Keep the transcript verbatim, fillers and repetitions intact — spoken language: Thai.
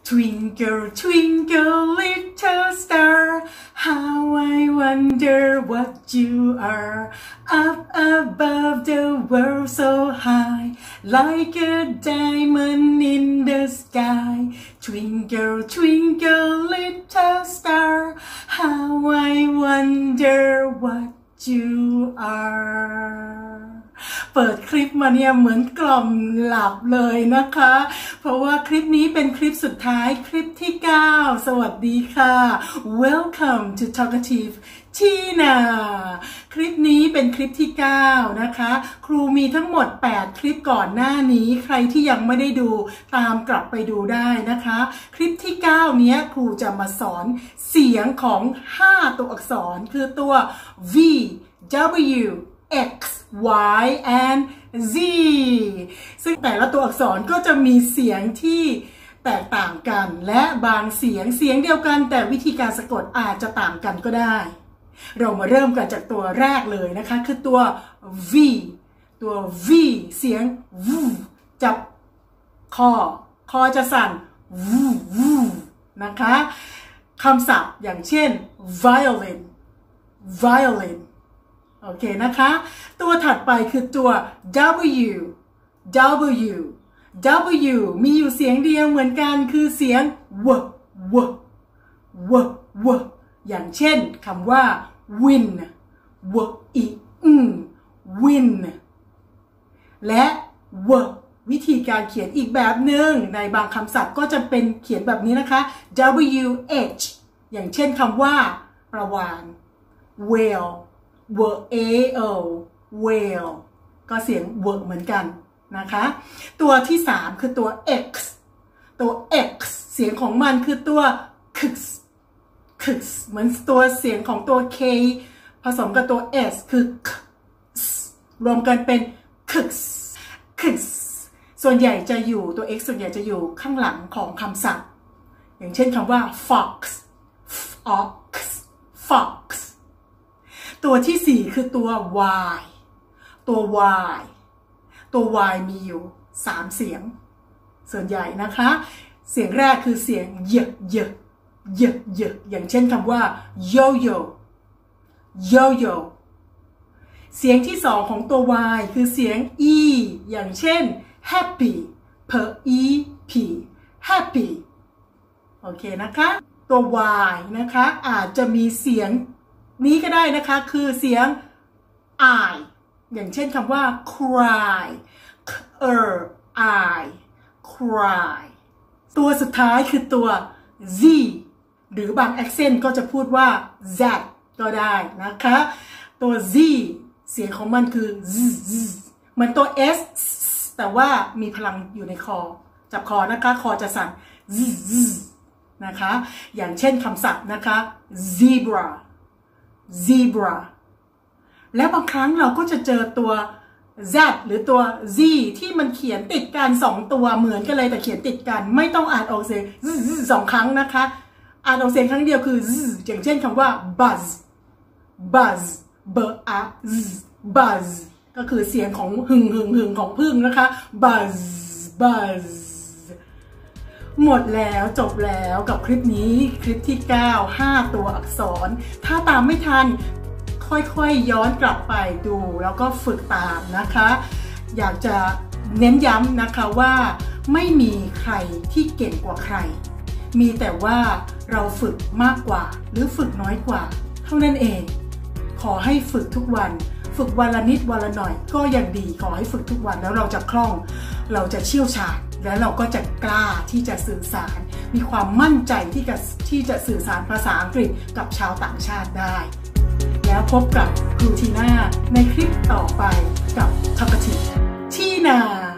Twinkle, twinkle, little star, how I wonder what you are. Up above the world so high, like a diamond in the sky. Twinkle, twinkle, little star, how I wonder what you are. เปิดคลิปมาเนี่ยเหมือนกล่อมหลับเลยนะคะเพราะว่าคลิปนี้เป็นคลิปสุดท้ายคลิปที่เก้าสวัสดีค่ะ Welcome to Talkative Tina คลิปนี้เป็นคลิปที่เก้านะคะครูมีทั้งหมดแปดคลิปก่อนหน้านี้ใครที่ยังไม่ได้ดูตามกลับไปดูได้นะคะคลิปที่เก้านี้ครูจะมาสอนเสียงของห้าตัวอักษรคือตัว V W X Y and Z ซึ่งแต่ละตัวอักษรก็จะมีเสียงที่แตกต่างกันและบางเสียงเสียงเดียวกันแต่วิธีการสะกดอาจจะต่างกันก็ได้เรามาเริ่มกันจากตัวแรกเลยนะคะคือตัว V ตัว V เสียง V จับคอคอจะสั่น V V นะคะคำศัพท์อย่างเช่น violin violinโอเคนะคะตัวถัดไปคือตัว W W W มีอยู่เสียงเดียวเหมือนกันคือเสียง W W W W อย่างเช่นคำว่า win W I N win และ W วิธีการเขียนอีกแบบหนึ่งในบางคำศัพท์ก็จะเป็นเขียนแบบนี้นะคะ W H อย่างเช่นคำว่าประวาน whale w a o whale ก็เสียง w เหมือนกันนะคะตัวที่สามคือตัว x ตัว x เสียงของมันคือตัว x x เหมือนตัวเสียงของตัว k ผสมกับตัว s คือ k รวมกันเป็น x x ส่วนใหญ่จะอยู่ตัว x ส่วนใหญ่จะอยู่ข้างหลังของคำศัพท์อย่างเช่นคำว่า fox fox foxตัวที่สี่คือตัว y ตัว y ตัว y มีอยู่สามเสียงส่วนใหญ่นะคะเสียงแรกคือเสียงเยอะเยอะเยอะเยอะอย่างเช่นคำว่า yo yo yo yo เสียงที่สองของตัว y คือเสียง e อย่างเช่น happy p e p happy โอเคนะคะตัว y นะคะอาจจะมีเสียงนี้ก็ได้นะคะคือเสียง I อย่างเช่นคำว่า cry er I cry ตัวสุดท้ายคือตัว Z หรือบาง accent ก็จะพูดว่า Z ก็ได้นะคะตัว Z เสียงของมันคือ Z Z เหมือนตัว S แต่ว่ามีพลังอยู่ในคอจับคอนะคะคอจะสั่น Z Z นะคะอย่างเช่นคำศัพท์นะคะ zebra zebra และบางครั้งเราก็จะเจอตัว z หรือตัว z ที่มันเขียนติดกันสองตัวเหมือนกันเลยแต่เขียนติดกันไม่ต้องอ่านออกเสียง z สองครั้งนะคะอ่านออกเสียงครั้งเดียวคือ z อย่างเช่นคำว่า buzz buzz b a z buzz ก็คือเสียงของหึ่งหึ่งหึ่งของพึ่งนะคะ buzz buzzหมดแล้วจบแล้วกับคลิปนี้คลิปที่เก้า ห้าตัวอักษรถ้าตามไม่ทันค่อยๆย้อนกลับไปดูแล้วก็ฝึกตามนะคะอยากจะเน้นย้ำนะคะว่าไม่มีใครที่เก่งกว่าใครมีแต่ว่าเราฝึกมากกว่าหรือฝึกน้อยกว่าเท่านั้นเองขอให้ฝึกทุกวันฝึกวันละนิดวันละหน่อยก็ยังดีขอให้ฝึกทุกวันแล้วเราจะคล่องเราจะเชี่ยวชาญและเราก็จะกล้าที่จะสื่อสารมีความมั่นใจที่จะที่จะสื่อสารภาษาอังกฤษกับชาวต่างชาติได้แล้วพบกับครูทีน่าในคลิปต่อไปกับ Talkative ทีน่า